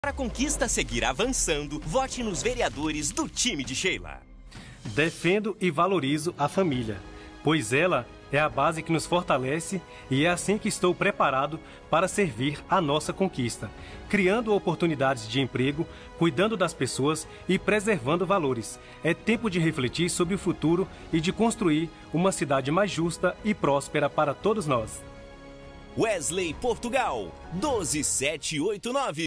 Para a conquista seguir avançando, vote nos vereadores do time de Sheila. Defendo e valorizo a família, pois ela é a base que nos fortalece e é assim que estou preparado para servir a nossa conquista, criando oportunidades de emprego, cuidando das pessoas e preservando valores. É tempo de refletir sobre o futuro e de construir uma cidade mais justa e próspera para todos nós. Wesley Portugal, 12789.